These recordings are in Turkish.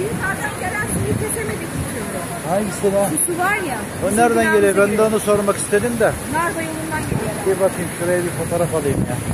suyu zaten gelen suyu kesemedik bir türlü. Hangisi lan? Su var ya. O nereden geliyor? Ben de onu sormak istedim de. Narva yolundan geliyor. Bir bakayım şuraya bir fotoğraf alayım ya.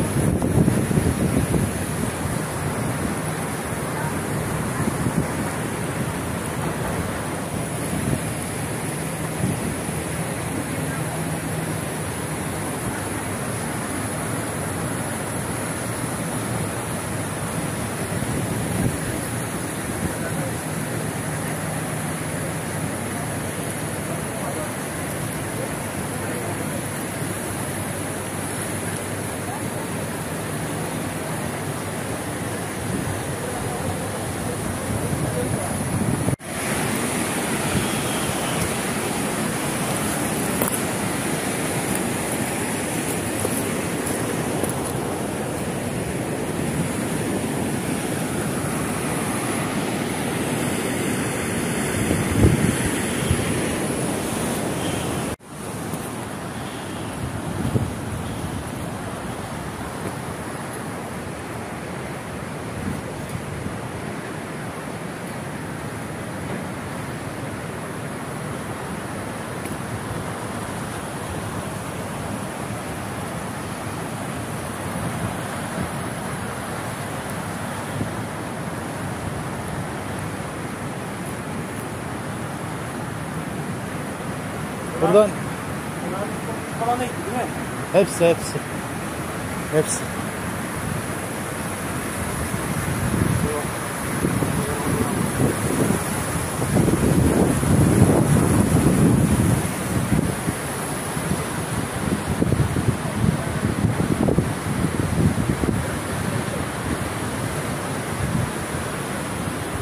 Buradan Kalana gitti değil mi? hepsi.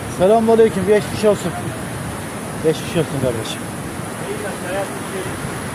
Selamünaleyküm. Geçmiş olsun. Geçmiş olsun kardeşim. İyi de hayat bir şey.